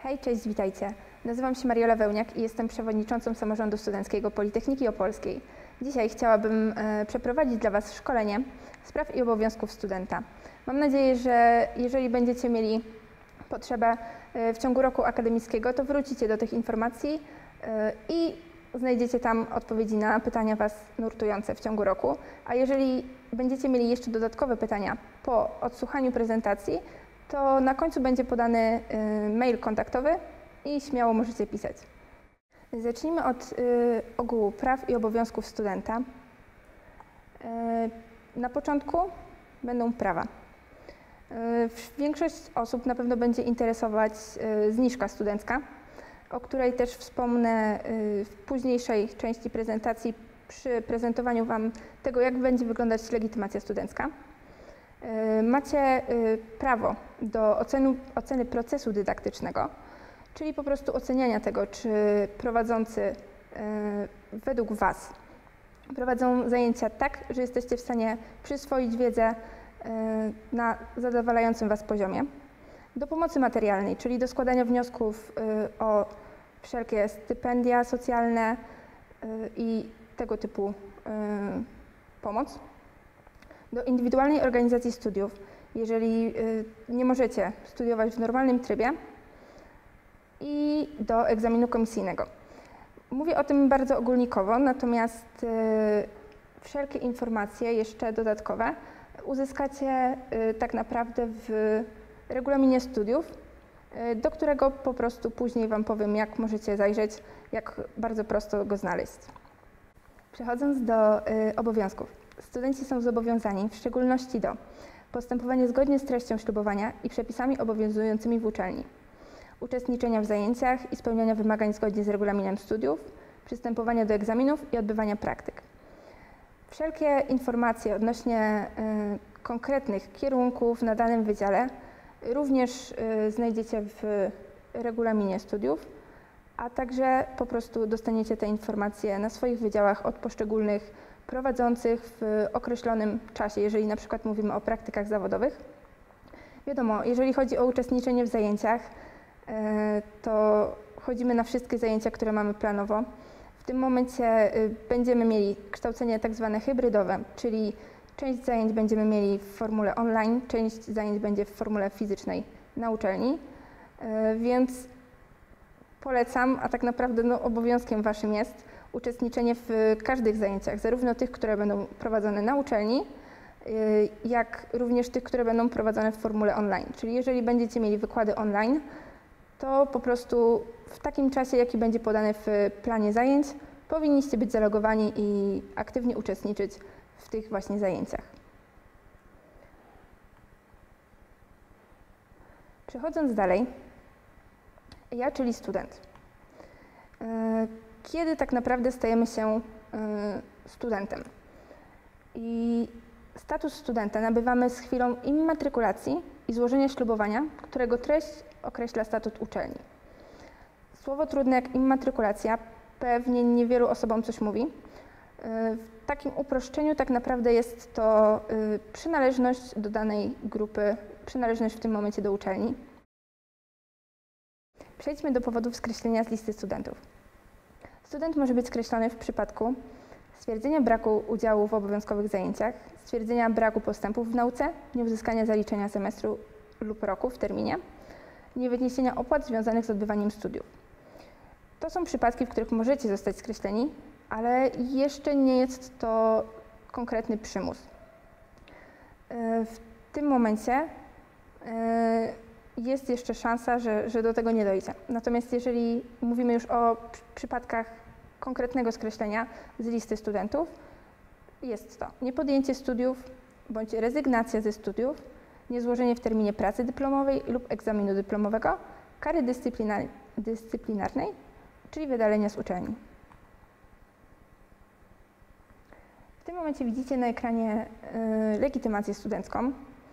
Hej, cześć, witajcie. Nazywam się Mariola Wełniak i jestem przewodniczącą Samorządu Studenckiego Politechniki Opolskiej. Dzisiaj chciałabym przeprowadzić dla Was szkolenie z praw i obowiązków studenta. Mam nadzieję, że jeżeli będziecie mieli potrzebę w ciągu roku akademickiego, to wrócicie do tych informacji i znajdziecie tam odpowiedzi na pytania Was nurtujące w ciągu roku. A jeżeli będziecie mieli jeszcze dodatkowe pytania po odsłuchaniu prezentacji, to na końcu będzie podany mail kontaktowy i śmiało możecie pisać. Zacznijmy od ogółu praw i obowiązków studenta. Na początku będą prawa. Większość osób na pewno będzie interesować zniżka studencka, o której też wspomnę w późniejszej części prezentacji przy prezentowaniu Wam tego, jak będzie wyglądać legitymacja studencka. Macie prawo do oceny procesu dydaktycznego, czyli po prostu oceniania tego, czy prowadzący według Was prowadzą zajęcia tak, że jesteście w stanie przyswoić wiedzę na zadowalającym Was poziomie. Do pomocy materialnej, czyli do składania wniosków o wszelkie stypendia socjalne i tego typu pomoc. Do indywidualnej organizacji studiów, jeżeli nie możecie studiować w normalnym trybie, i do egzaminu komisyjnego. Mówię o tym bardzo ogólnikowo, natomiast wszelkie informacje jeszcze dodatkowe uzyskacie tak naprawdę w regulaminie studiów, do którego po prostu później Wam powiem, jak możecie zajrzeć, jak bardzo prosto go znaleźć. Przechodząc do obowiązków. Studenci są zobowiązani w szczególności do postępowania zgodnie z treścią ślubowania i przepisami obowiązującymi w uczelni, uczestniczenia w zajęciach i spełniania wymagań zgodnie z regulaminem studiów, przystępowania do egzaminów i odbywania praktyk. Wszelkie informacje odnośnie konkretnych kierunków na danym wydziale również znajdziecie w regulaminie studiów, a także po prostu dostaniecie te informacje na swoich wydziałach od poszczególnych prowadzących w określonym czasie, jeżeli na przykład mówimy o praktykach zawodowych. Wiadomo, jeżeli chodzi o uczestniczenie w zajęciach, to chodzimy na wszystkie zajęcia, które mamy planowo. W tym momencie będziemy mieli kształcenie tak zwane hybrydowe, czyli część zajęć będziemy mieli w formule online, część zajęć będzie w formule fizycznej na uczelni, więc polecam, a tak naprawdę obowiązkiem Waszym jest uczestniczenie w każdych zajęciach, zarówno tych, które będą prowadzone na uczelni, jak również tych, które będą prowadzone w formule online. Czyli jeżeli będziecie mieli wykłady online, to po prostu w takim czasie, jaki będzie podany w planie zajęć, powinniście być zalogowani i aktywnie uczestniczyć w tych właśnie zajęciach. Przechodząc dalej, ja, czyli student. Kiedy tak naprawdę stajemy się studentem? I status studenta nabywamy z chwilą immatrykulacji i złożenia ślubowania, którego treść określa statut uczelni. Słowo trudne jak immatrykulacja pewnie niewielu osobom coś mówi. W takim uproszczeniu tak naprawdę jest to przynależność do danej grupy, przynależność w tym momencie do uczelni. Przejdźmy do powodów skreślenia z listy studentów. Student może być skreślony w przypadku stwierdzenia braku udziału w obowiązkowych zajęciach, stwierdzenia braku postępów w nauce, nieuzyskania zaliczenia semestru lub roku w terminie, niewyniesienia opłat związanych z odbywaniem studiów. To są przypadki, w których możecie zostać skreśleni, ale jeszcze nie jest to konkretny przymus. W tym momencie jest jeszcze szansa, że do tego nie dojdzie. Natomiast jeżeli mówimy już o przypadkach konkretnego skreślenia z listy studentów, jest to niepodjęcie studiów bądź rezygnacja ze studiów, niezłożenie w terminie pracy dyplomowej lub egzaminu dyplomowego, kary dyscyplinarnej, czyli wydalenia z uczelni. W tym momencie widzicie na ekranie legitymację studencką.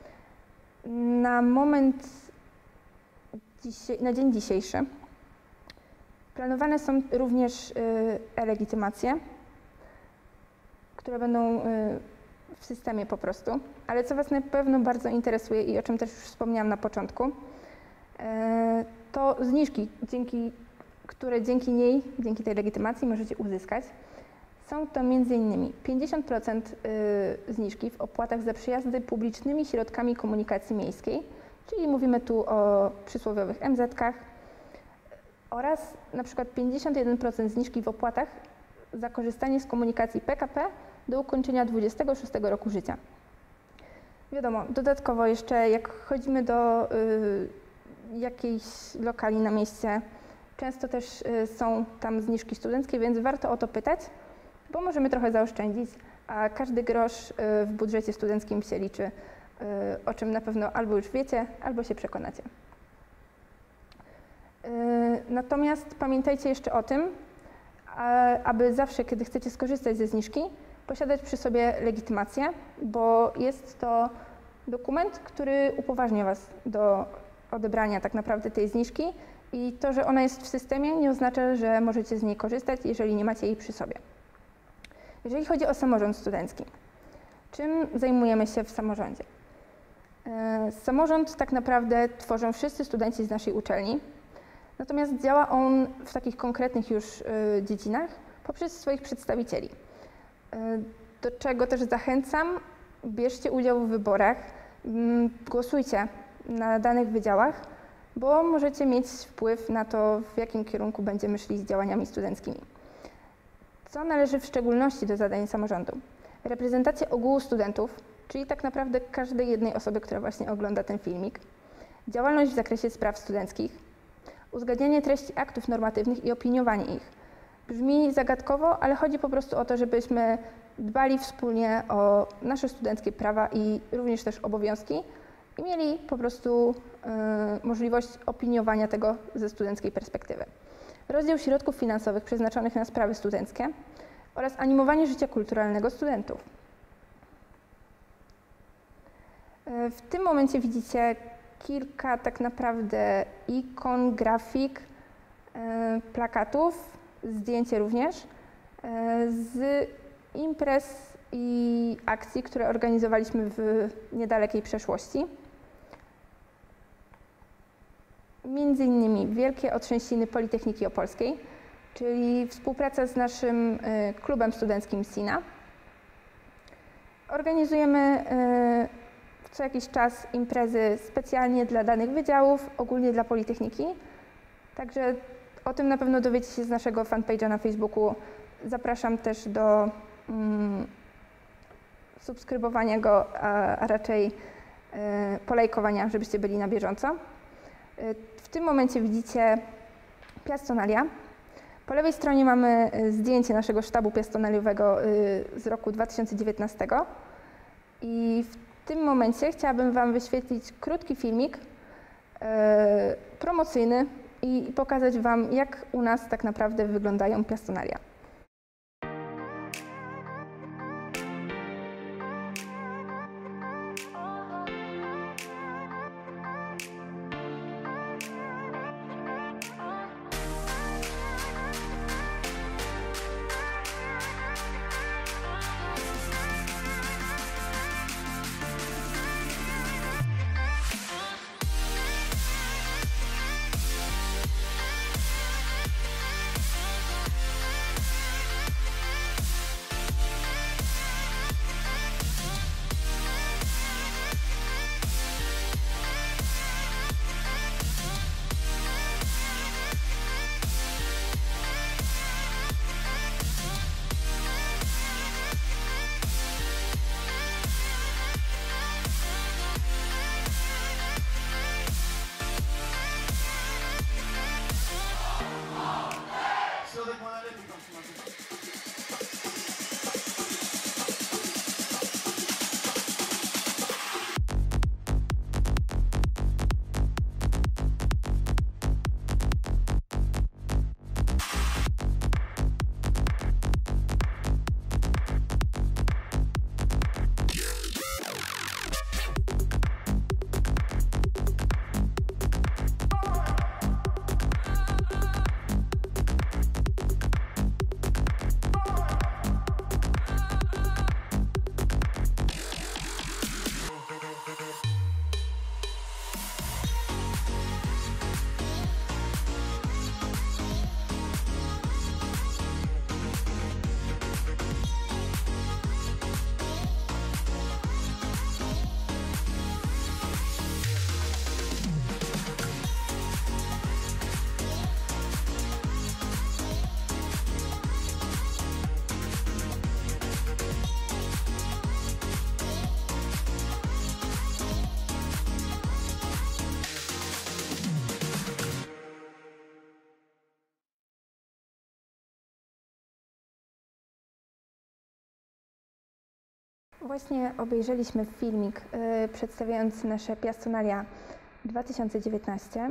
Na dzień dzisiejszy planowane są również e-legitymacje, które będą w systemie po prostu, ale co Was na pewno bardzo interesuje i o czym też już wspomniałam na początku, to zniżki, które dzięki tej legitymacji możecie uzyskać. Są to m.in. 50% zniżki w opłatach za przejazdy publicznymi środkami komunikacji miejskiej, czyli mówimy tu o przysłowiowych MZ-kach, oraz na przykład 51% zniżki w opłatach za korzystanie z komunikacji PKP do ukończenia 26 roku życia. Wiadomo, dodatkowo jeszcze jak chodzimy do jakiejś lokali na mieście, często też są tam zniżki studenckie, więc warto o to pytać, bo możemy trochę zaoszczędzić, a każdy grosz w budżecie studenckim się liczy, o czym na pewno albo już wiecie, albo się przekonacie. Natomiast pamiętajcie jeszcze o tym, aby zawsze, kiedy chcecie skorzystać ze zniżki, posiadać przy sobie legitymację, bo jest to dokument, który upoważnia Was do odebrania tak naprawdę tej zniżki i to, że ona jest w systemie, nie oznacza, że możecie z niej korzystać, jeżeli nie macie jej przy sobie. Jeżeli chodzi o samorząd studencki, czym zajmujemy się w samorządzie? Samorząd tak naprawdę tworzą wszyscy studenci z naszej uczelni, natomiast działa on w takich konkretnych już dziedzinach poprzez swoich przedstawicieli. Do czego też zachęcam, bierzcie udział w wyborach, głosujcie na danych wydziałach, bo możecie mieć wpływ na to, w jakim kierunku będziemy szli z działaniami studenckimi. Co należy w szczególności do zadań samorządu? Reprezentacja ogółu studentów, czyli tak naprawdę każdej jednej osoby, która właśnie ogląda ten filmik, działalność w zakresie spraw studenckich, uzgadnianie treści aktów normatywnych i opiniowanie ich. Brzmi zagadkowo, ale chodzi po prostu o to, żebyśmy dbali wspólnie o nasze studenckie prawa i również też obowiązki i mieli po prostu możliwość opiniowania tego ze studenckiej perspektywy. Rozdział środków finansowych przeznaczonych na sprawy studenckie oraz animowanie życia kulturalnego studentów. W tym momencie widzicie kilka tak naprawdę ikon, grafik, plakatów, zdjęcie również z imprez i akcji, które organizowaliśmy w niedalekiej przeszłości. Między innymi Wielkie Otrzęsiny Politechniki Opolskiej, czyli współpraca z naszym klubem studenckim SINA. Organizujemy co jakiś czas imprezy specjalnie dla danych wydziałów, ogólnie dla Politechniki. Także o tym na pewno dowiecie się z naszego fanpage'a na Facebooku. Zapraszam też do subskrybowania go, a raczej polajkowania, żebyście byli na bieżąco. W tym momencie widzicie Piastonalia. Po lewej stronie mamy zdjęcie naszego sztabu piastonaliowego z roku 2019 i w tym momencie chciałabym Wam wyświetlić krótki filmik promocyjny i pokazać Wam, jak u nas tak naprawdę wyglądają piastonalia. Właśnie obejrzeliśmy filmik przedstawiający nasze Piastonalia 2019.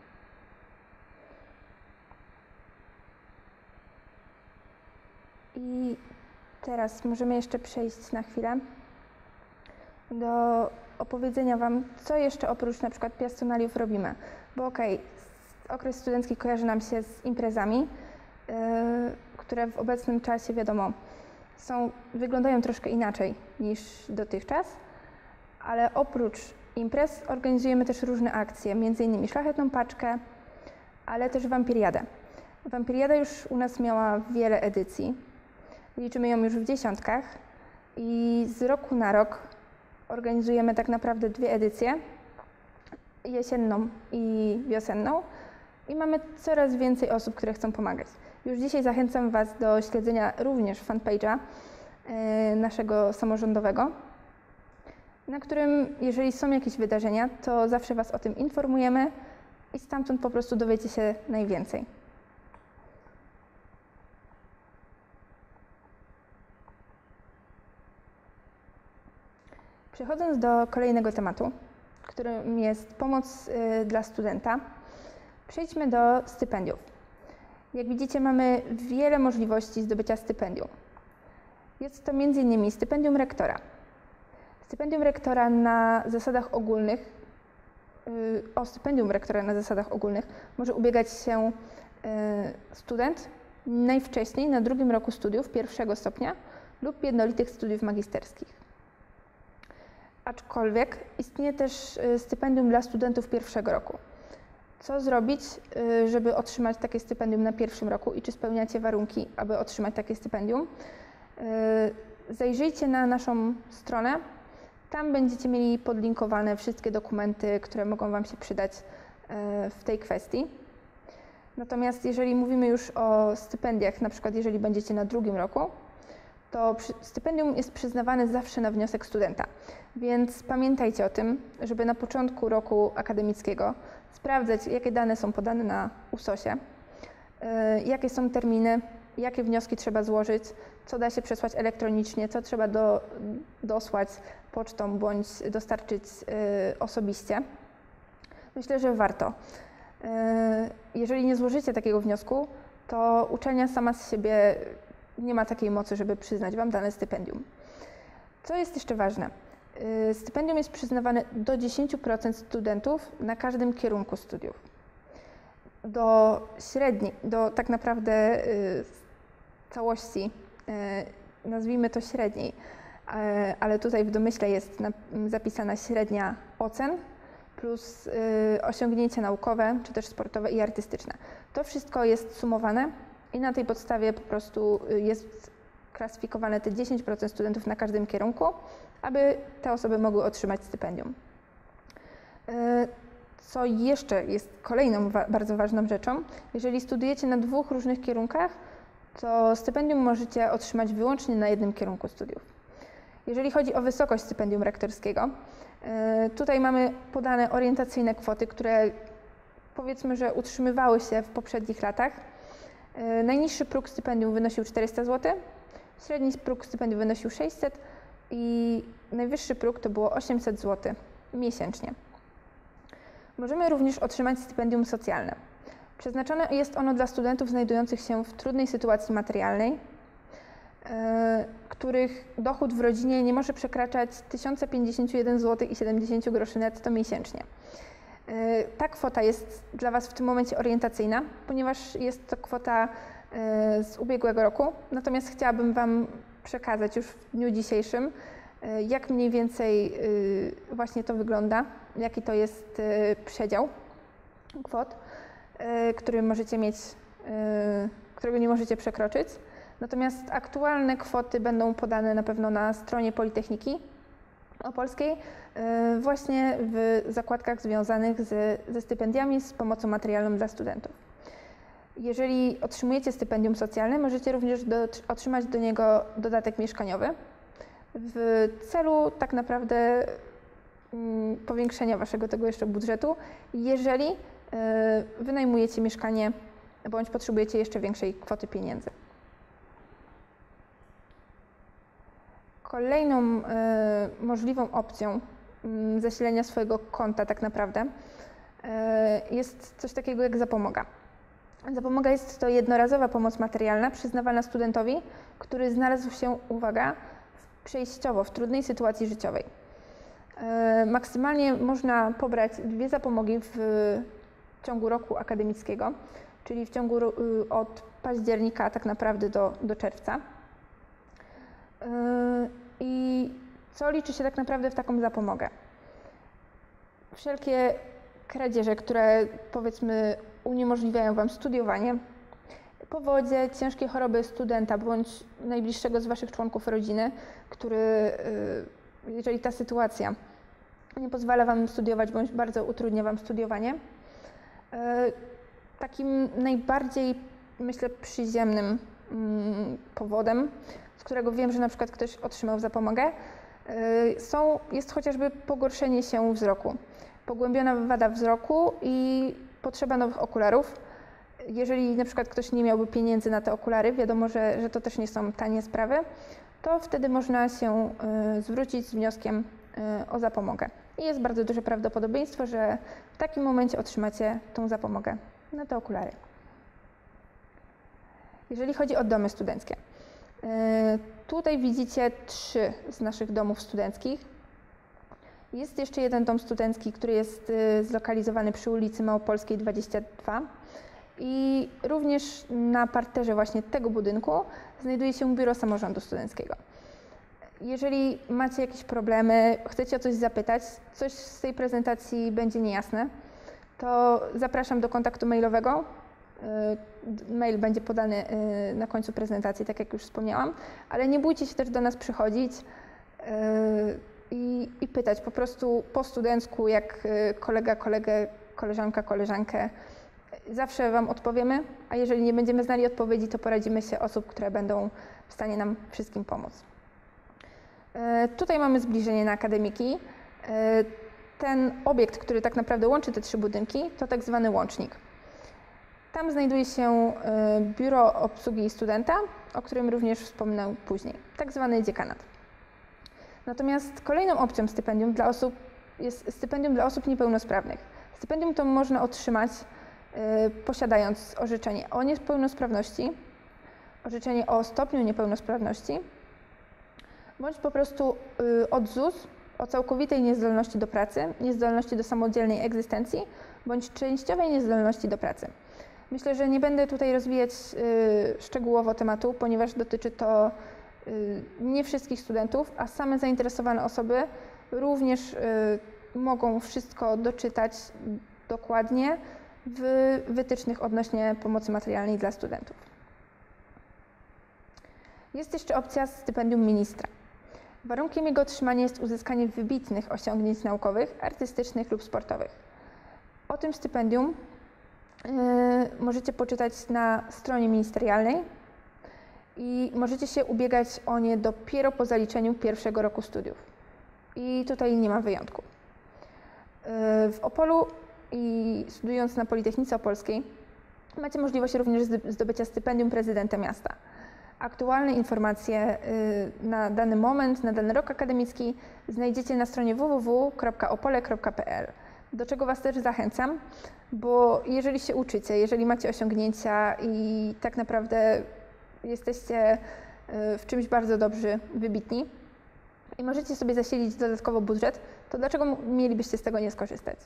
I teraz możemy jeszcze przejść na chwilę do opowiedzenia Wam, co jeszcze oprócz na przykład piastonaliów robimy. Bo okres studencki kojarzy nam się z imprezami, które w obecnym czasie, wiadomo, wyglądają troszkę inaczej niż dotychczas, ale oprócz imprez organizujemy też różne akcje, m.in. Szlachetną Paczkę, ale też Wampiriadę. Wampiriada już u nas miała wiele edycji, liczymy ją już w dziesiątkach i z roku na rok organizujemy tak naprawdę 2 edycje, jesienną i wiosenną, i mamy coraz więcej osób, które chcą pomagać. Już dzisiaj zachęcam Was do śledzenia również fanpage'a naszego samorządowego, na którym, jeżeli są jakieś wydarzenia, to zawsze Was o tym informujemy i stamtąd po prostu dowiecie się najwięcej. Przechodząc do kolejnego tematu, którym jest pomoc dla studenta, przejdźmy do stypendiów. Jak widzicie, mamy wiele możliwości zdobycia stypendium. Jest to m.in. stypendium rektora. Stypendium rektora na zasadach ogólnych, o stypendium rektora na zasadach ogólnych może ubiegać się student najwcześniej na 2. roku studiów 1. stopnia lub jednolitych studiów magisterskich. Aczkolwiek istnieje też stypendium dla studentów 1. roku. Co zrobić, żeby otrzymać takie stypendium na 1. roku i czy spełniacie warunki, aby otrzymać takie stypendium? Zajrzyjcie na naszą stronę. Tam będziecie mieli podlinkowane wszystkie dokumenty, które mogą Wam się przydać w tej kwestii. Natomiast jeżeli mówimy już o stypendiach, na przykład jeżeli będziecie na 2. roku, to stypendium jest przyznawane zawsze na wniosek studenta. Więc pamiętajcie o tym, żeby na początku roku akademickiego sprawdzać, jakie dane są podane na USOS-ie, jakie są terminy, jakie wnioski trzeba złożyć, co da się przesłać elektronicznie, co trzeba dosłać pocztą bądź dostarczyć osobiście. Myślę, że warto. Jeżeli nie złożycie takiego wniosku, to uczelnia sama z siebie nie ma takiej mocy, żeby przyznać Wam dane stypendium. Co jest jeszcze ważne? Stypendium jest przyznawane do 10% studentów na każdym kierunku studiów. Do tak naprawdę całości, nazwijmy to średniej, ale tutaj w domyśle jest zapisana średnia ocen plus osiągnięcia naukowe, czy też sportowe i artystyczne. To wszystko jest sumowane i na tej podstawie po prostu jest klasyfikowane te 10% studentów na każdym kierunku, aby te osoby mogły otrzymać stypendium. Co jeszcze jest kolejną bardzo ważną rzeczą, jeżeli studiujecie na 2 różnych kierunkach, to stypendium możecie otrzymać wyłącznie na 1 kierunku studiów. Jeżeli chodzi o wysokość stypendium rektorskiego, tutaj mamy podane orientacyjne kwoty, które powiedzmy, że utrzymywały się w poprzednich latach. Najniższy próg stypendium wynosił 400 zł, średni próg stypendium wynosił 600 i najwyższy próg to było 800 zł miesięcznie. Możemy również otrzymać stypendium socjalne. Przeznaczone jest ono dla studentów znajdujących się w trudnej sytuacji materialnej, których dochód w rodzinie nie może przekraczać 1051 zł i 70 groszy netto miesięcznie. Ta kwota jest dla Was w tym momencie orientacyjna, ponieważ jest to kwota z ubiegłego roku, natomiast chciałabym Wam przekazać już w dniu dzisiejszym, jak mniej więcej właśnie to wygląda, jaki to jest przedział kwot, który możecie mieć, którego nie możecie przekroczyć. Natomiast aktualne kwoty będą podane na pewno na stronie Politechniki Opolskiej, właśnie w zakładkach związanych ze stypendiami, z pomocą materialną dla studentów. Jeżeli otrzymujecie stypendium socjalne, możecie również otrzymać do niego dodatek mieszkaniowy w celu tak naprawdę powiększenia Waszego tego jeszcze budżetu, jeżeli wynajmujecie mieszkanie bądź potrzebujecie jeszcze większej kwoty pieniędzy. Kolejną możliwą opcją zasilenia swojego konta tak naprawdę jest coś takiego jak zapomoga. Zapomoga jest to jednorazowa pomoc materialna przyznawana studentowi, który znalazł się, uwaga, przejściowo w trudnej sytuacji życiowej. Maksymalnie można pobrać 2 zapomogi w ciągu roku akademickiego, czyli w ciągu od października tak naprawdę do czerwca. I co liczy się tak naprawdę w taką zapomogę? Wszelkie kradzieże, które powiedzmy uniemożliwiają Wam studiowanie, powodzie, ciężkie choroby studenta bądź najbliższego z Waszych członków rodziny, który, jeżeli ta sytuacja nie pozwala Wam studiować bądź bardzo utrudnia Wam studiowanie. Takim najbardziej, myślę, przyziemnym powodem, z którego wiem, że na przykład ktoś otrzymał zapomogę, jest chociażby pogorszenie się wzroku, pogłębiona wada wzroku i potrzeba nowych okularów. Jeżeli na przykład ktoś nie miałby pieniędzy na te okulary, wiadomo, że to też nie są tanie sprawy, to wtedy można się zwrócić z wnioskiem o zapomogę. I jest bardzo duże prawdopodobieństwo, że w takim momencie otrzymacie tą zapomogę na te okulary. Jeżeli chodzi o domy studenckie, tutaj widzicie 3 z naszych domów studenckich. Jest jeszcze jeden dom studencki, który jest zlokalizowany przy ulicy Małopolskiej 22 i również na parterze właśnie tego budynku znajduje się biuro samorządu studenckiego. Jeżeli macie jakieś problemy, chcecie o coś zapytać, coś z tej prezentacji będzie niejasne, to zapraszam do kontaktu mailowego. Mail będzie podany na końcu prezentacji, tak jak już wspomniałam, ale nie bójcie się też do nas przychodzić i pytać po prostu po studencku, jak kolegę, koleżankę. Zawsze Wam odpowiemy, a jeżeli nie będziemy znali odpowiedzi, to poradzimy się osób, które będą w stanie nam wszystkim pomóc. Tutaj mamy zbliżenie na akademiki. Ten obiekt, który tak naprawdę łączy te 3 budynki, to tak zwany łącznik. Tam znajduje się biuro obsługi studenta, o którym również wspomnę później, tak zwany dziekanat. Natomiast kolejną opcją stypendium jest stypendium dla osób niepełnosprawnych. Stypendium to można otrzymać posiadając orzeczenie o niepełnosprawności, orzeczenie o stopniu niepełnosprawności, bądź po prostu od ZUS o całkowitej niezdolności do pracy, niezdolności do samodzielnej egzystencji, bądź częściowej niezdolności do pracy. Myślę, że nie będę tutaj rozwijać szczegółowo tematu, ponieważ dotyczy to nie wszystkich studentów, a same zainteresowane osoby również mogą wszystko doczytać dokładnie w wytycznych odnośnie pomocy materialnej dla studentów. Jest jeszcze opcja stypendium ministra. Warunkiem jego otrzymania jest uzyskanie wybitnych osiągnięć naukowych, artystycznych lub sportowych. O tym stypendium możecie poczytać na stronie ministerialnej i możecie się ubiegać o nie dopiero po zaliczeniu 1. roku studiów. I tutaj nie ma wyjątku. W Opolu i studiując na Politechnice Opolskiej macie możliwość również zdobycia stypendium prezydenta miasta. Aktualne informacje na dany moment, na dany rok akademicki znajdziecie na stronie www.opole.pl, do czego Was też zachęcam, bo jeżeli się uczycie, jeżeli macie osiągnięcia i tak naprawdę jesteście w czymś bardzo dobrzy, wybitni i możecie sobie zasilić dodatkowo budżet, to dlaczego mielibyście z tego nie skorzystać?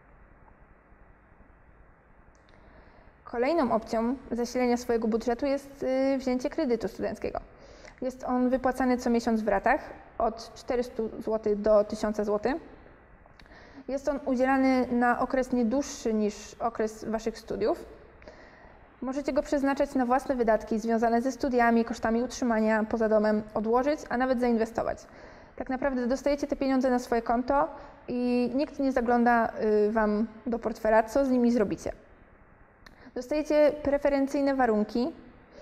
Kolejną opcją zasilenia swojego budżetu jest wzięcie kredytu studenckiego. Jest on wypłacany co miesiąc w ratach od 400 zł do 1000 zł. Jest on udzielany na okres nie dłuższy niż okres Waszych studiów. Możecie go przeznaczać na własne wydatki związane ze studiami, kosztami utrzymania poza domem, odłożyć, a nawet zainwestować. Tak naprawdę dostajecie te pieniądze na swoje konto i nikt nie zagląda Wam do portfela, co z nimi zrobicie. Dostajecie preferencyjne warunki.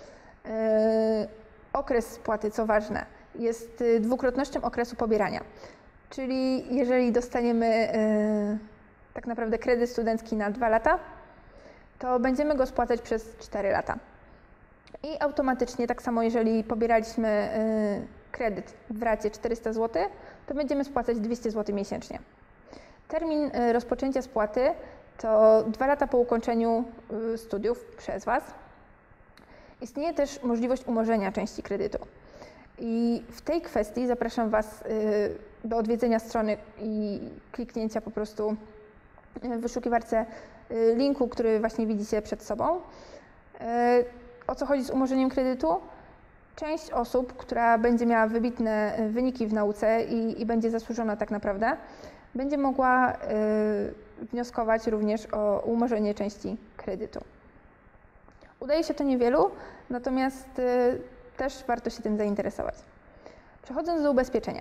Okres spłaty, co ważne, jest dwukrotnością okresu pobierania. Czyli jeżeli dostaniemy tak naprawdę kredyt studencki na 2 lata, to będziemy go spłacać przez 4 lata. I automatycznie, tak samo jeżeli pobieraliśmy kredyt w racie 400 zł, to będziemy spłacać 200 zł miesięcznie. Termin rozpoczęcia spłaty to 2 lata po ukończeniu studiów przez Was. Istnieje też możliwość umorzenia części kredytu. I w tej kwestii zapraszam Was do odwiedzenia strony i kliknięcia po prostu w wyszukiwarce linku, który właśnie widzicie przed sobą. O co chodzi z umorzeniem kredytu? Część osób, która będzie miała wybitne wyniki w nauce i będzie zasłużona tak naprawdę, będzie mogła wnioskować również o umorzenie części kredytu. Udaje się to niewielu, natomiast też warto się tym zainteresować. Przechodząc do ubezpieczenia.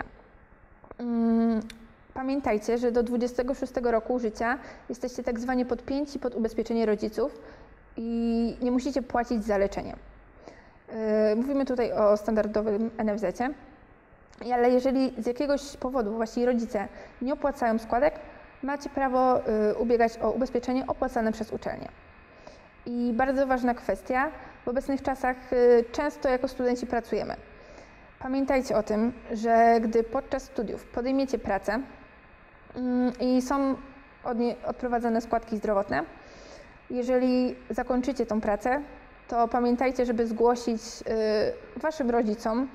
Pamiętajcie, że do 26 roku życia jesteście tak zwanie podpięci pod ubezpieczenie rodziców i nie musicie płacić za leczenie. Mówimy tutaj o standardowym NFZ-cie, ale jeżeli z jakiegoś powodu wasi rodzice nie opłacają składek, macie prawo ubiegać o ubezpieczenie opłacane przez uczelnię. I bardzo ważna kwestia, w obecnych czasach często jako studenci pracujemy. Pamiętajcie o tym, że gdy podczas studiów podejmiecie pracę i są od niej odprowadzane składki zdrowotne, jeżeli zakończycie tą pracę, to pamiętajcie, żeby zgłosić waszym rodzicom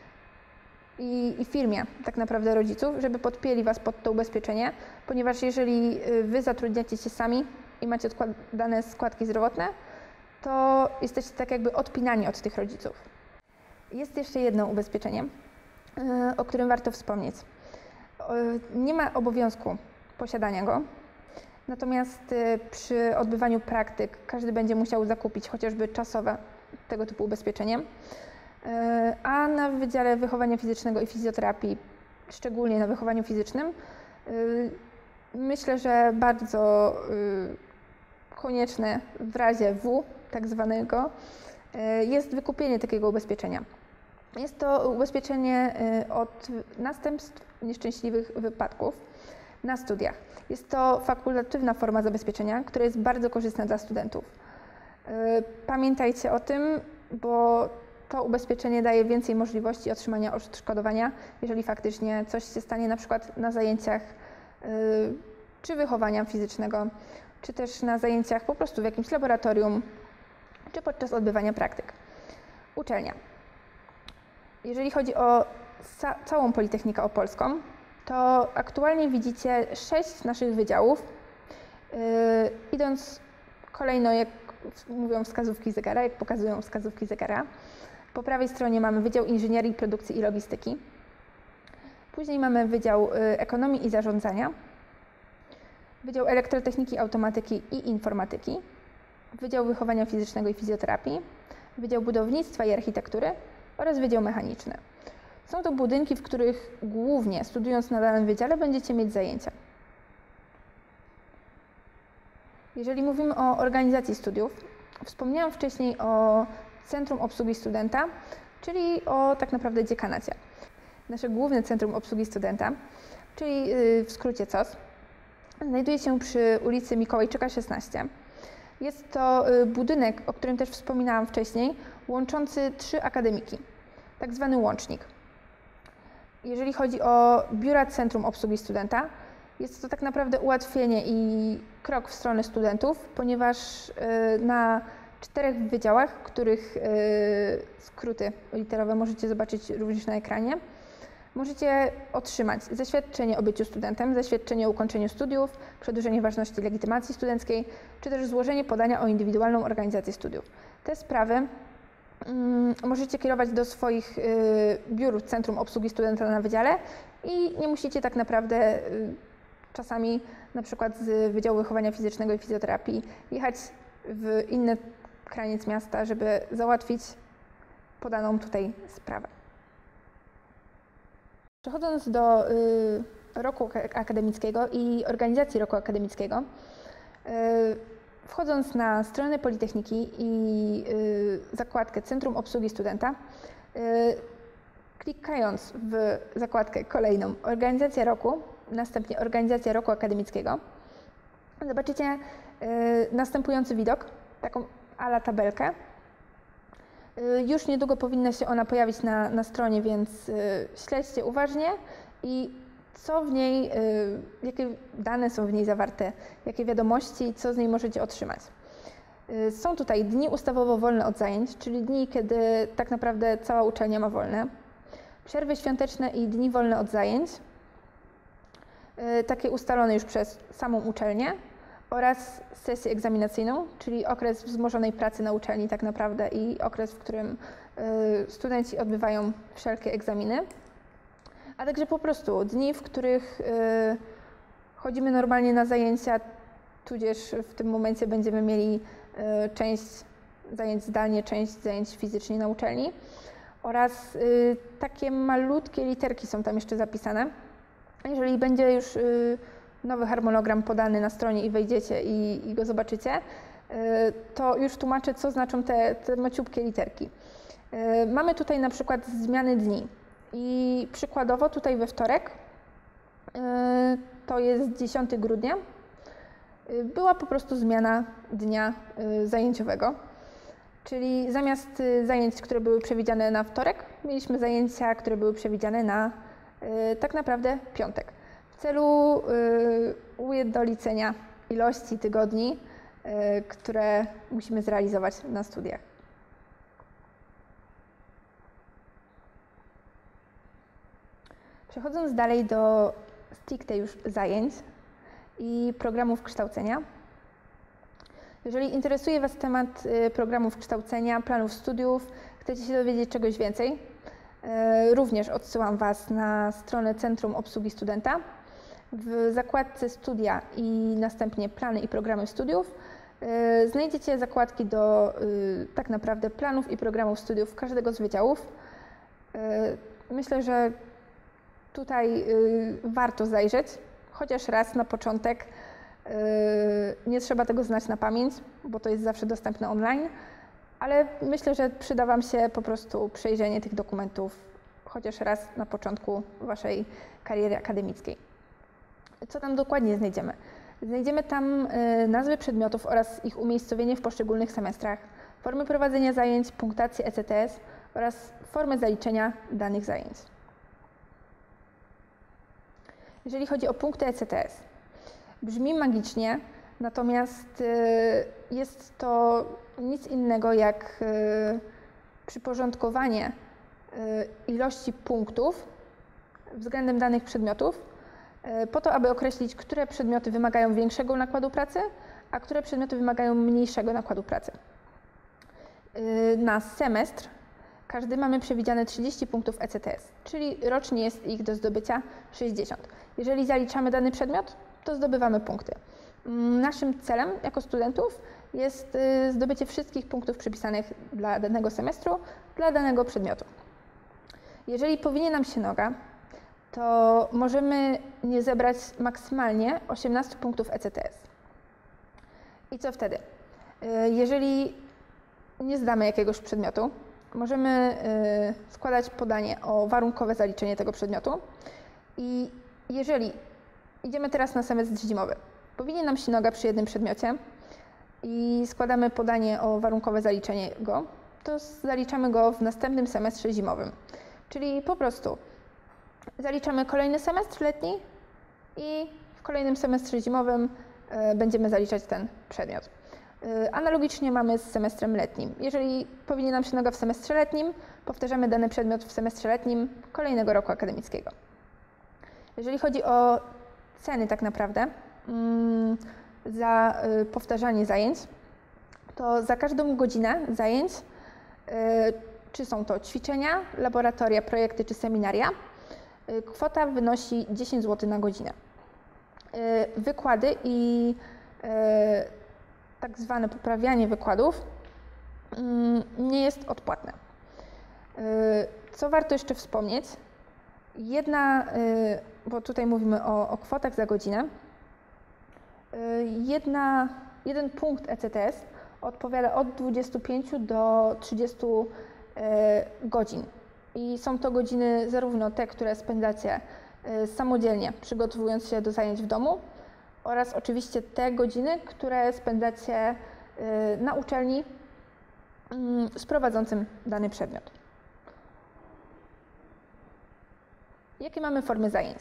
i firmie tak naprawdę rodziców, żeby podpięli was pod to ubezpieczenie, ponieważ jeżeli wy zatrudniacie się sami i macie odkładane składki zdrowotne, to jesteście tak jakby odpinani od tych rodziców. Jest jeszcze jedno ubezpieczenie, o którym warto wspomnieć. Nie ma obowiązku posiadania go, natomiast przy odbywaniu praktyk każdy będzie musiał zakupić chociażby czasowe tego typu ubezpieczenie, a na Wydziale Wychowania Fizycznego i Fizjoterapii, szczególnie na wychowaniu fizycznym, myślę, że bardzo konieczne w razie W tak zwanego jest wykupienie takiego ubezpieczenia. Jest to ubezpieczenie od następstw nieszczęśliwych wypadków na studiach. Jest to fakultatywna forma zabezpieczenia, która jest bardzo korzystna dla studentów. Pamiętajcie o tym, bo to ubezpieczenie daje więcej możliwości otrzymania odszkodowania, jeżeli faktycznie coś się stanie na przykład na zajęciach czy wychowania fizycznego, czy też na zajęciach po prostu w jakimś laboratorium, czy podczas odbywania praktyk. Uczelnia. Jeżeli chodzi o całą Politechnikę Opolską, to aktualnie widzicie 6 naszych wydziałów. Idąc kolejno, jak mówią wskazówki zegara, jak pokazują wskazówki zegara. Po prawej stronie mamy Wydział Inżynierii, Produkcji i Logistyki. Później mamy Wydział Ekonomii i Zarządzania, Wydział Elektrotechniki, Automatyki i Informatyki, Wydział Wychowania Fizycznego i Fizjoterapii, Wydział Budownictwa i Architektury oraz Wydział Mechaniczny. Są to budynki, w których głównie studiując na danym wydziale będziecie mieć zajęcia. Jeżeli mówimy o organizacji studiów, wspomniałam wcześniej o Centrum Obsługi Studenta, czyli o tak naprawdę dziekanacie. Nasze główne Centrum Obsługi Studenta, czyli w skrócie COS, znajduje się przy ulicy Mikołajczyka 16. Jest to budynek, o którym też wspominałam wcześniej, łączący 3 akademiki, tak zwany łącznik. Jeżeli chodzi o biura Centrum Obsługi Studenta, jest to tak naprawdę ułatwienie i krok w stronę studentów, ponieważ na 4 wydziałach, których skróty literowe możecie zobaczyć również na ekranie, możecie otrzymać zaświadczenie o byciu studentem, zaświadczenie o ukończeniu studiów, przedłużenie ważności legitymacji studenckiej, czy też złożenie podania o indywidualną organizację studiów. Te sprawy możecie kierować do swoich biur Centrum Obsługi Studenta na wydziale i nie musicie tak naprawdę czasami na przykład z Wydziału Wychowania Fizycznego i Fizjoterapii jechać w inny kraniec miasta, żeby załatwić podaną tutaj sprawę. Przechodząc do roku akademickiego i organizacji roku akademickiego, wchodząc na stronę Politechniki i zakładkę Centrum Obsługi Studenta, klikając w zakładkę kolejną Organizacja roku, następnie Organizacja roku akademickiego, zobaczycie następujący widok, taką ala tabelkę. Już niedługo powinna się ona pojawić na stronie, więc śledźcie uważnie i co w niej, jakie dane są w niej zawarte, jakie wiadomości, co z niej możecie otrzymać. Są tutaj dni ustawowo wolne od zajęć, czyli dni, kiedy tak naprawdę cała uczelnia ma wolne, przerwy świąteczne i dni wolne od zajęć, takie ustalone już przez samą uczelnię, oraz sesję egzaminacyjną, czyli okres wzmożonej pracy na uczelni tak naprawdę i okres, w którym studenci odbywają wszelkie egzaminy, a także po prostu dni, w których chodzimy normalnie na zajęcia, tudzież w tym momencie będziemy mieli część zajęć zdalnie, część zajęć fizycznie na uczelni oraz takie malutkie literki są tam jeszcze zapisane. Jeżeli będzie już nowy harmonogram podany na stronie i wejdziecie i go zobaczycie, to już tłumaczę, co znaczą te maciupkie literki. Mamy tutaj na przykład zmiany dni i przykładowo tutaj we wtorek, to jest 10 grudnia, była po prostu zmiana dnia zajęciowego, czyli zamiast zajęć, które były przewidziane na wtorek, mieliśmy zajęcia, które były przewidziane na tak naprawdę piątek. W celu ujednolicenia ilości tygodni, które musimy zrealizować na studiach. Przechodząc dalej do stricte już zajęć i programów kształcenia. Jeżeli interesuje Was temat programów kształcenia, planów studiów, chcecie się dowiedzieć czegoś więcej, również odsyłam Was na stronę Centrum Obsługi Studenta. W zakładce Studia i następnie Plany i Programy Studiów znajdziecie zakładki do tak naprawdę planów i programów studiów każdego z wydziałów. Myślę, że tutaj warto zajrzeć, chociaż raz na początek. Nie trzeba tego znać na pamięć, bo to jest zawsze dostępne online, ale myślę, że przyda Wam się po prostu przejrzenie tych dokumentów chociaż raz na początku Waszej kariery akademickiej. Co tam dokładnie znajdziemy? Znajdziemy tam nazwy przedmiotów oraz ich umiejscowienie w poszczególnych semestrach, formy prowadzenia zajęć, punktację ECTS oraz formę zaliczenia danych zajęć. Jeżeli chodzi o punkty ECTS, brzmi magicznie, natomiast jest to nic innego jak przyporządkowanie ilości punktów względem danych przedmiotów po to, aby określić, które przedmioty wymagają większego nakładu pracy, a które przedmioty wymagają mniejszego nakładu pracy. Na semestr każdy mamy przewidziane 30 punktów ECTS, czyli rocznie jest ich do zdobycia 60. Jeżeli zaliczamy dany przedmiot, to zdobywamy punkty. Naszym celem jako studentów jest zdobycie wszystkich punktów przypisanych dla danego semestru, dla danego przedmiotu. Jeżeli powinie nam się noga, to możemy nie zebrać maksymalnie 18 punktów ECTS. I co wtedy? Jeżeli nie zdamy jakiegoś przedmiotu, możemy składać podanie o warunkowe zaliczenie tego przedmiotu i jeżeli idziemy teraz na semestr zimowy, powinie nam się noga przy jednym przedmiocie i składamy podanie o warunkowe zaliczenie go, to zaliczamy go w następnym semestrze zimowym. Czyli po prostu zaliczamy kolejny semestr letni i w kolejnym semestrze zimowym będziemy zaliczać ten przedmiot. Analogicznie mamy z semestrem letnim. Jeżeli powinie nam się noga w semestrze letnim, powtarzamy dany przedmiot w semestrze letnim kolejnego roku akademickiego. Jeżeli chodzi o ceny tak naprawdę za powtarzanie zajęć, to za każdą godzinę zajęć, czy są to ćwiczenia, laboratoria, projekty czy seminaria, kwota wynosi 10 zł na godzinę. Wykłady i tak zwane poprawianie wykładów nie jest odpłatne. Co warto jeszcze wspomnieć, bo tutaj mówimy o kwotach za godzinę, jeden punkt ECTS odpowiada od 25 do 30 godzin. I są to godziny zarówno te, które spędzacie samodzielnie, przygotowując się do zajęć w domu, oraz oczywiście te godziny, które spędzacie na uczelni z prowadzącym dany przedmiot. Jakie mamy formy zajęć?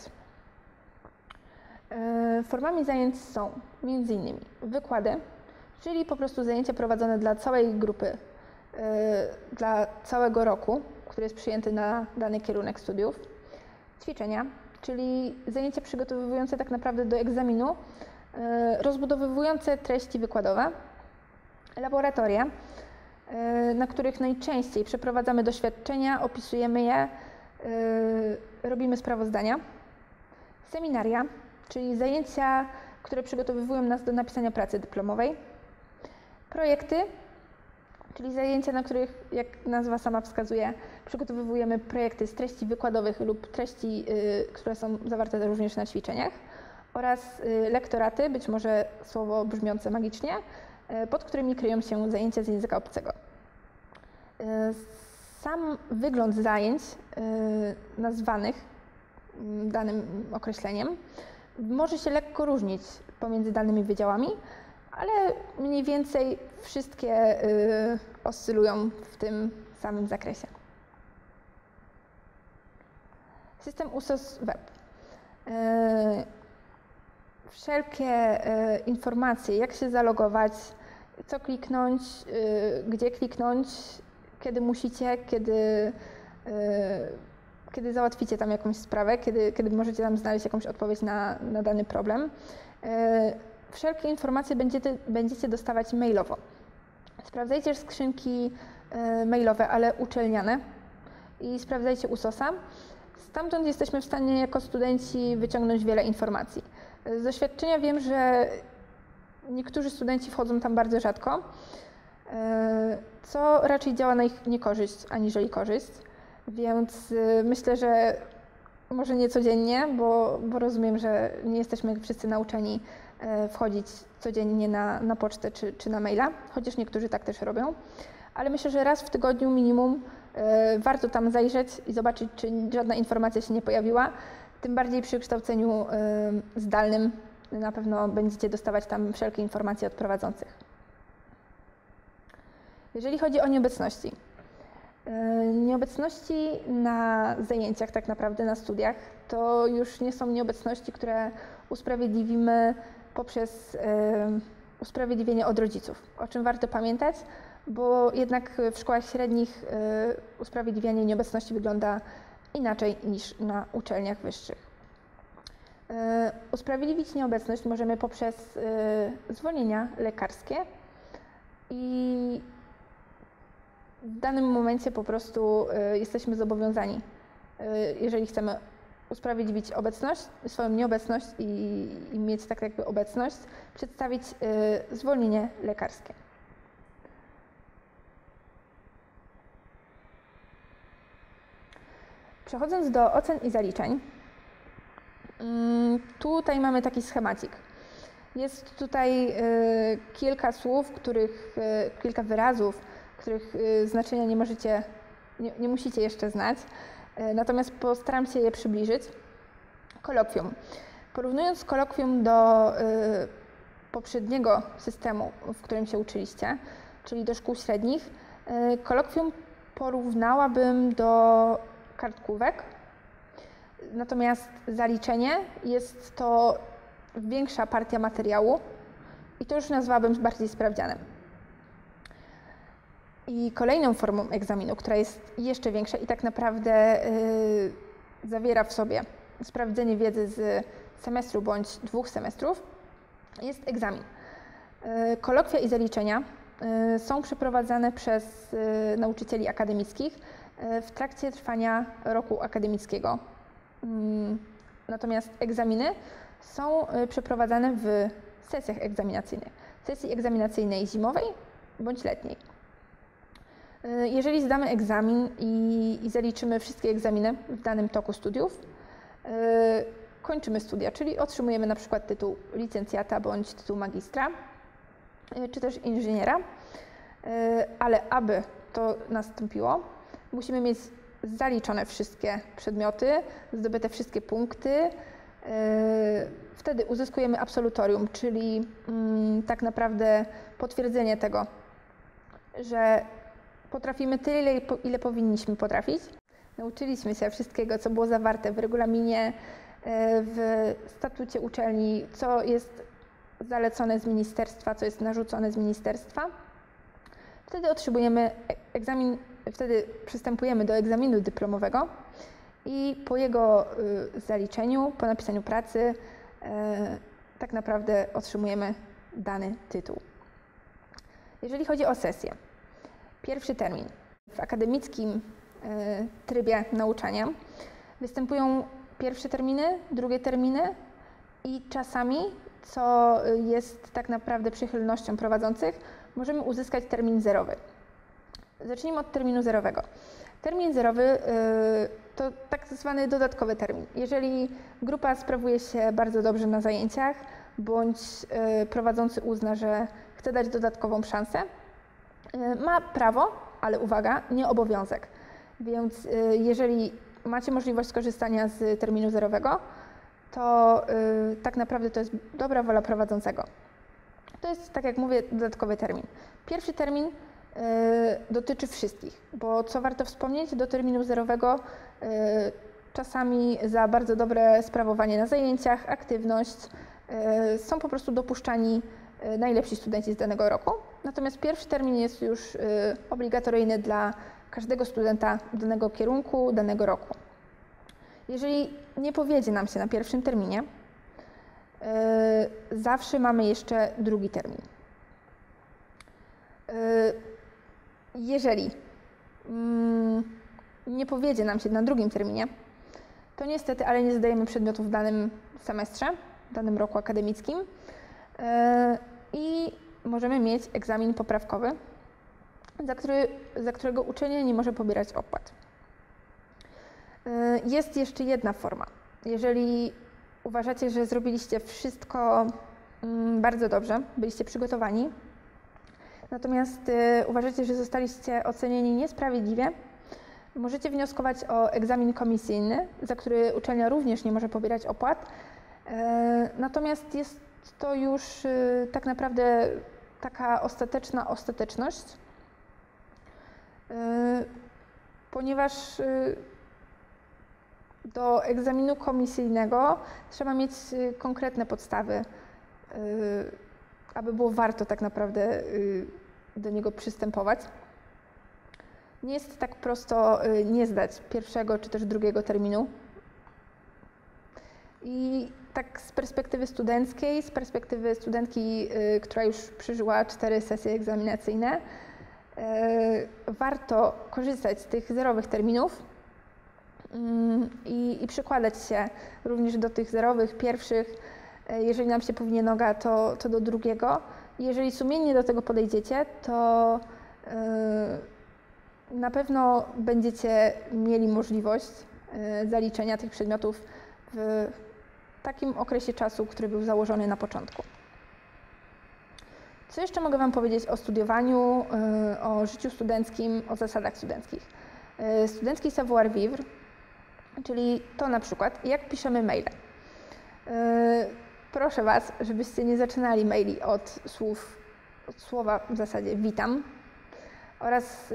Formami zajęć są m.in. wykłady, czyli po prostu zajęcia prowadzone dla całej grupy, dla całego roku, który jest przyjęty na dany kierunek studiów. Ćwiczenia, czyli zajęcia przygotowujące tak naprawdę do egzaminu, rozbudowywujące treści wykładowe. Laboratoria, na których najczęściej przeprowadzamy doświadczenia, opisujemy je, robimy sprawozdania. Seminaria, czyli zajęcia, które przygotowują nas do napisania pracy dyplomowej. Projekty, czyli zajęcia, na których, jak nazwa sama wskazuje, przygotowujemy projekty z treści wykładowych lub treści, które są zawarte również na ćwiczeniach. Oraz lektoraty, być może słowo brzmiące magicznie, pod którymi kryją się zajęcia z języka obcego. Sam wygląd zajęć nazwanych danym określeniem może się lekko różnić pomiędzy danymi wydziałami, ale mniej więcej wszystkie oscylują w tym samym zakresie. System USOS Web. Wszelkie informacje, jak się zalogować, co kliknąć, gdzie kliknąć, kiedy musicie, kiedy załatwicie tam jakąś sprawę, kiedy możecie tam znaleźć jakąś odpowiedź na dany problem. Wszelkie informacje będziecie dostawać mailowo. Sprawdzajcie skrzynki mailowe, ale uczelniane i sprawdzajcie USOS-a. Stamtąd jesteśmy w stanie jako studenci wyciągnąć wiele informacji. Z doświadczenia wiem, że niektórzy studenci wchodzą tam bardzo rzadko, co raczej działa na ich niekorzyść aniżeli korzyść, więc myślę, że może nie codziennie, bo rozumiem, że nie jesteśmy wszyscy nauczeni wchodzić codziennie na pocztę czy na maila, chociaż niektórzy tak też robią, ale myślę, że raz w tygodniu minimum warto tam zajrzeć i zobaczyć, czy żadna informacja się nie pojawiła. Tym bardziej przy kształceniu zdalnym na pewno będziecie dostawać tam wszelkie informacje od prowadzących. Jeżeli chodzi o nieobecności. Nieobecności na zajęciach, tak naprawdę na studiach, to już nie są nieobecności, które usprawiedliwimy poprzez usprawiedliwienie od rodziców, o czym warto pamiętać, bo jednak w szkołach średnich usprawiedliwianie nieobecności wygląda inaczej niż na uczelniach wyższych. Usprawiedliwić nieobecność możemy poprzez zwolnienia lekarskie i w danym momencie po prostu jesteśmy zobowiązani, jeżeli chcemy usprawiedliwić swoją nieobecność i mieć tak jakby obecność, przedstawić zwolnienie lekarskie. Przechodząc do ocen i zaliczeń, tutaj mamy taki schemacik. Jest tutaj kilka słów, kilka wyrazów, których znaczenia nie musicie jeszcze znać, natomiast postaram się je przybliżyć. Kolokwium. Porównując kolokwium do poprzedniego systemu, w którym się uczyliście, czyli do szkół średnich, kolokwium porównałabym do kartkówek, natomiast zaliczenie jest to większa partia materiału i to już nazwałabym bardziej sprawdzianem. I kolejną formą egzaminu, która jest jeszcze większa i tak naprawdę zawiera w sobie sprawdzenie wiedzy z semestru bądź 2 semestrów, jest egzamin. Kolokwia i zaliczenia są przeprowadzane przez nauczycieli akademickich w trakcie trwania roku akademickiego. Natomiast egzaminy są przeprowadzane w sesjach egzaminacyjnych. Sesji egzaminacyjnej zimowej bądź letniej. Jeżeli zdamy egzamin i zaliczymy wszystkie egzaminy w danym toku studiów, kończymy studia, czyli otrzymujemy na przykład tytuł licencjata bądź tytuł magistra, czy też inżyniera, ale aby to nastąpiło, musimy mieć zaliczone wszystkie przedmioty, zdobyte wszystkie punkty. Wtedy uzyskujemy absolutorium, czyli tak naprawdę potwierdzenie tego, że potrafimy tyle, ile powinniśmy potrafić. Nauczyliśmy się wszystkiego, co było zawarte w regulaminie, w statucie uczelni, co jest zalecone z ministerstwa, co jest narzucone z ministerstwa. Wtedy przystępujemy do egzaminu dyplomowego i po jego zaliczeniu, po napisaniu pracy, tak naprawdę otrzymujemy dany tytuł. Jeżeli chodzi o sesję, pierwszy termin. W akademickim trybie nauczania występują pierwsze terminy, drugie terminy i czasami, co jest tak naprawdę przychylnością prowadzących, możemy uzyskać termin zerowy. Zacznijmy od terminu zerowego. Termin zerowy to tak zwany dodatkowy termin. Jeżeli grupa sprawuje się bardzo dobrze na zajęciach, bądź prowadzący uzna, że chce dać dodatkową szansę, ma prawo, ale uwaga, nie obowiązek. Więc jeżeli macie możliwość skorzystania z terminu zerowego, to tak naprawdę to jest dobra wola prowadzącego. To jest, tak jak mówię, dodatkowy termin. Pierwszy termin dotyczy wszystkich, bo co warto wspomnieć, do terminu zerowego czasami za bardzo dobre sprawowanie na zajęciach, aktywność są po prostu dopuszczani najlepsi studenci z danego roku. Natomiast pierwszy termin jest już obligatoryjny dla każdego studenta danego kierunku, danego roku. Jeżeli nie powiedzie nam się na pierwszym terminie, zawsze mamy jeszcze drugi termin. Jeżeli nie powiedzie nam się na drugim terminie, to niestety, ale nie zdajemy przedmiotów w danym semestrze, w danym roku akademickim i możemy mieć egzamin poprawkowy, za którego uczenie nie może pobierać opłat. Jest jeszcze jedna forma. Jeżeli uważacie, że zrobiliście wszystko bardzo dobrze, byliście przygotowani, natomiast uważacie, że zostaliście ocenieni niesprawiedliwie, możecie wnioskować o egzamin komisyjny, za który uczelnia również nie może pobierać opłat. Natomiast jest to już tak naprawdę taka ostateczna ostateczność, ponieważ do egzaminu komisyjnego trzeba mieć konkretne podstawy, aby było warto tak naprawdę do niego przystępować. Nie jest tak prosto nie zdać pierwszego czy też drugiego terminu. I tak z perspektywy studenckiej, z perspektywy studentki, która już przeżyła 4 sesje egzaminacyjne, warto korzystać z tych zerowych terminów i przykładać się również do tych zerowych, pierwszych. Jeżeli nam się powinie noga, to do drugiego. Jeżeli sumiennie do tego podejdziecie, to na pewno będziecie mieli możliwość zaliczenia tych przedmiotów w takim okresie czasu, który był założony na początku. Co jeszcze mogę Wam powiedzieć o studiowaniu, o życiu studenckim, o zasadach studenckich? Studencki savoir-vivre, czyli to na przykład, jak piszemy maile. Proszę Was, żebyście nie zaczynali maili od słowa w zasadzie witam oraz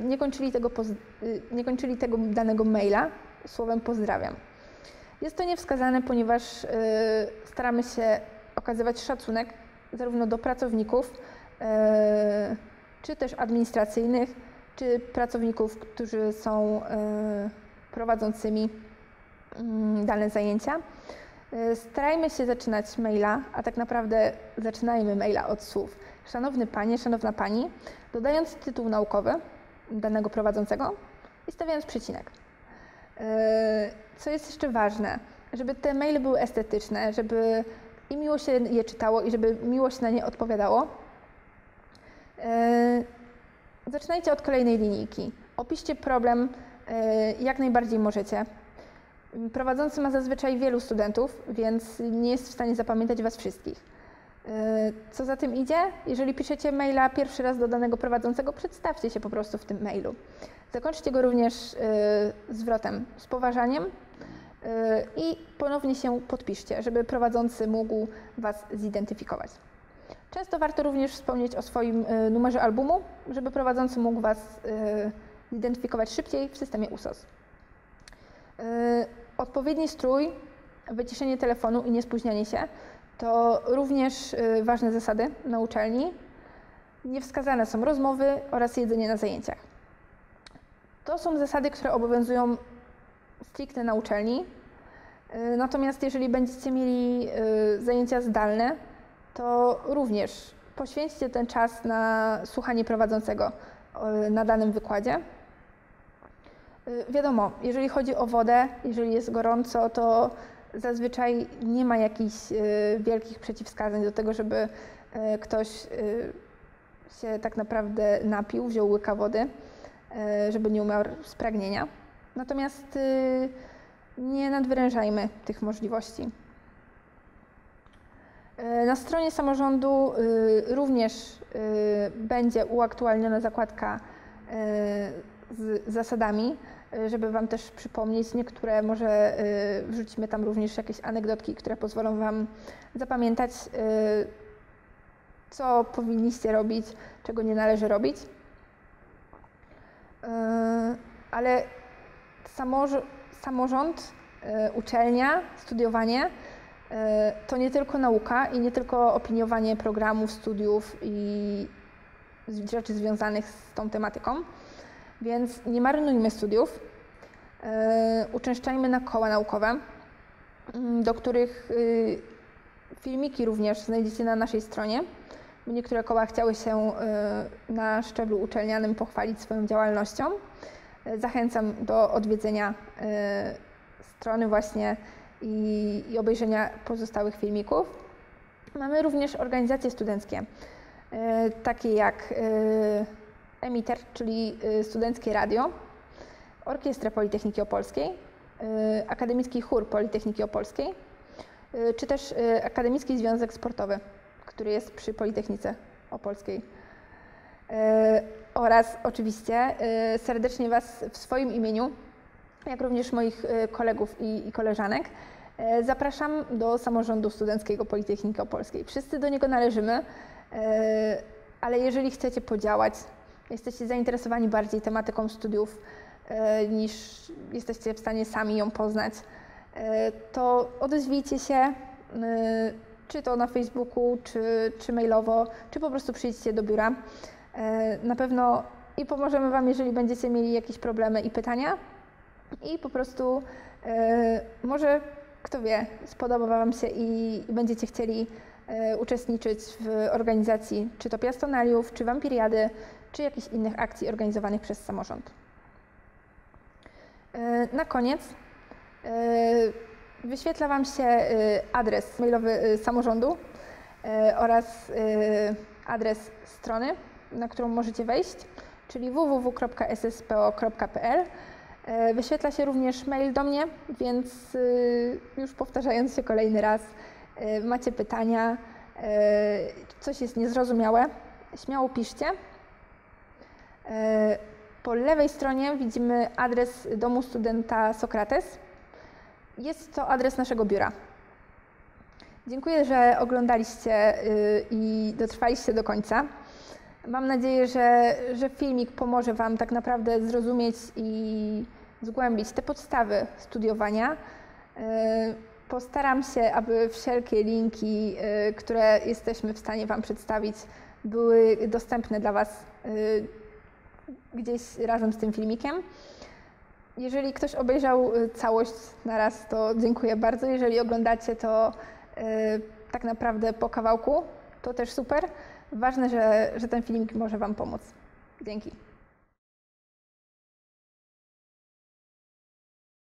nie kończyli tego danego maila słowem pozdrawiam. Jest to niewskazane, ponieważ staramy się okazywać szacunek zarówno do pracowników, czy też administracyjnych, czy pracowników, którzy są prowadzącymi dane zajęcia. Starajmy się zaczynać maila, a tak naprawdę zaczynajmy maila od słów szanowny panie, szanowna pani, dodając tytuł naukowy danego prowadzącego i stawiając przecinek. Co jest jeszcze ważne, żeby te maile były estetyczne, żeby i miło się je czytało i żeby miło się na nie odpowiadało. Zaczynajcie od kolejnej linijki. Opiszcie problem jak najbardziej możecie. Prowadzący ma zazwyczaj wielu studentów, więc nie jest w stanie zapamiętać Was wszystkich. Co za tym idzie? Jeżeli piszecie maila pierwszy raz do danego prowadzącego, przedstawcie się po prostu w tym mailu. Zakończcie go również zwrotem z poważaniem i ponownie się podpiszcie, żeby prowadzący mógł Was zidentyfikować. Często warto również wspomnieć o swoim numerze albumu, żeby prowadzący mógł Was zidentyfikować szybciej w systemie USOS. Odpowiedni strój, wyciszenie telefonu i niespóźnianie się to również ważne zasady na uczelni. Niewskazane są rozmowy oraz jedzenie na zajęciach. To są zasady, które obowiązują stricte na uczelni. Natomiast jeżeli będziecie mieli zajęcia zdalne, to również poświęćcie ten czas na słuchanie prowadzącego na danym wykładzie. Wiadomo, jeżeli chodzi o wodę, jeżeli jest gorąco, to zazwyczaj nie ma jakichś wielkich przeciwwskazań do tego, żeby ktoś się tak naprawdę napił, wziął łyka wody, żeby nie umarł z pragnienia. Natomiast nie nadwyrężajmy tych możliwości. Na stronie samorządu również będzie uaktualniona zakładka z zasadami, żeby Wam też przypomnieć. Niektóre może wrzucimy tam również jakieś anegdotki, które pozwolą Wam zapamiętać, co powinniście robić, czego nie należy robić. Ale samorząd, uczelnia, studiowanie to nie tylko nauka i nie tylko opiniowanie programów, studiów i rzeczy związanych z tą tematyką, więc nie marnujmy studiów, uczęszczajmy na koła naukowe, do których filmiki również znajdziecie na naszej stronie. Niektóre koła chciały się na szczeblu uczelnianym pochwalić swoją działalnością. Zachęcam do odwiedzenia strony właśnie i obejrzenia pozostałych filmików. Mamy również organizacje studenckie, takie jak Emiter, czyli Studenckie Radio, Orkiestrę Politechniki Opolskiej, Akademicki Chór Politechniki Opolskiej, czy też Akademicki Związek Sportowy, który jest przy Politechnice Opolskiej. Oraz oczywiście serdecznie Was w swoim imieniu, jak również moich kolegów i koleżanek, zapraszam do samorządu studenckiego Politechniki Opolskiej. Wszyscy do niego należymy, ale jeżeli chcecie podziałać, jesteście zainteresowani bardziej tematyką studiów niż jesteście w stanie sami ją poznać, to odezwijcie się, czy to na Facebooku, czy mailowo, czy po prostu przyjdźcie do biura. Na pewno i pomożemy Wam, jeżeli będziecie mieli jakieś problemy i pytania, i po prostu może, kto wie, spodoba Wam się i będziecie chcieli uczestniczyć w organizacji czy to piastonaliów, czy wampiriady, czy jakichś innych akcji organizowanych przez samorząd. Na koniec wyświetla Wam się adres mailowy samorządu oraz adres strony, na którą możecie wejść, czyli www.sspo.pl. Wyświetla się również mail do mnie, więc już powtarzając się kolejny raz, macie pytania, coś jest niezrozumiałe, śmiało piszcie. Po lewej stronie widzimy adres domu studenta Sokrates. Jest to adres naszego biura. Dziękuję, że oglądaliście i dotrwaliście do końca. Mam nadzieję, że filmik pomoże Wam tak naprawdę zrozumieć i zgłębić te podstawy studiowania. Postaram się, aby wszelkie linki, które jesteśmy w stanie Wam przedstawić, były dostępne dla Was gdzieś razem z tym filmikiem. Jeżeli ktoś obejrzał całość na raz, to dziękuję bardzo. Jeżeli oglądacie to tak naprawdę po kawałku, to też super. Ważne, że ten filmik może Wam pomóc. Dzięki.